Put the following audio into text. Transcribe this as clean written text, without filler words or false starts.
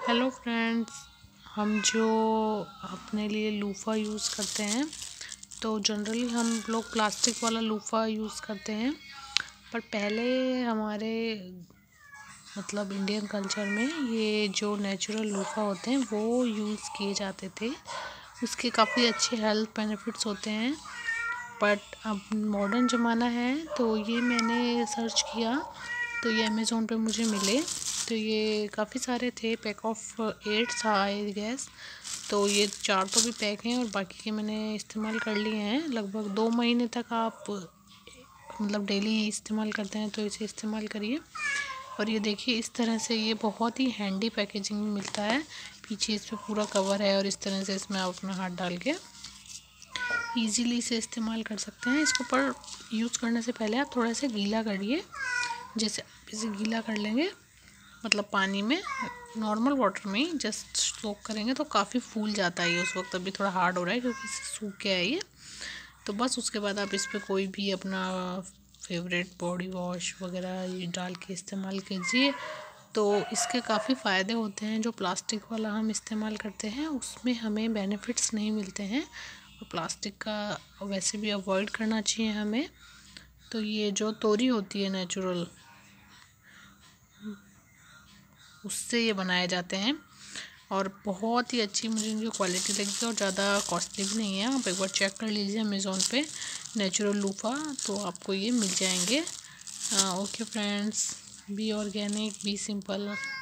Hello friends, हम जो अपने लिए लूफ़ा यूज़ करते हैं तो जनरली हम लोग प्लास्टिक वाला लूफ़ा यूज़ करते हैं। पर पहले हमारे इंडियन कल्चर में ये जो नेचुरल लूफ़ा होते हैं वो यूज़ किए जाते थे। उसके काफ़ी अच्छे हेल्थ बेनिफिट्स होते हैं। बट अब मॉडर्न ज़माना है तो ये मैंने सर्च किया तो ये अमेज़ोन पे मुझे मिले। तो ये काफ़ी सारे थे, पैक ऑफ 8 था आई गेस। तो ये 4 तो भी पैक हैं और बाकी के मैंने इस्तेमाल कर लिए हैं। लगभग 2 महीने तक आप डेली इस्तेमाल करते हैं तो इसे इस्तेमाल करिए। और ये देखिए, इस तरह से ये बहुत ही हैंडी पैकेजिंग में मिलता है। पीछे इस पर पूरा कवर है और इस तरह से इसमें आप अपना हाथ डाल के ईज़िली इसे इस्तेमाल कर सकते हैं। इसको पर यूज़ करने से पहले आप थोड़ा सा गीला करिए। जैसे आप इसे गीला कर लेंगे, पानी में, नॉर्मल वाटर में ही जस्ट सोक करेंगे तो काफ़ी फूल जाता है ये। उस वक्त अभी थोड़ा हार्ड हो रहा है क्योंकि इसे सूख गया है ये। तो बस उसके बाद आप इस पर कोई भी अपना फेवरेट बॉडी वॉश वगैरह ये डाल के इस्तेमाल कीजिए। तो इसके काफ़ी फ़ायदे होते हैं। जो प्लास्टिक वाला हम इस्तेमाल करते हैं उसमें हमें बेनिफिट्स नहीं मिलते हैं और प्लास्टिक का वैसे भी अवॉइड करना चाहिए हमें। तो ये जो तोरी होती है नेचुरल, उससे ये बनाए जाते हैं और बहुत ही अच्छी मुझे इनकी क्वालिटी लगी और ज़्यादा कॉस्टली भी नहीं है। आप एक बार चेक कर लीजिए अमेज़ोन पे नेचुरल लूफ़ा, तो आपको ये मिल जाएंगे। Okay friends, be organic, be simple.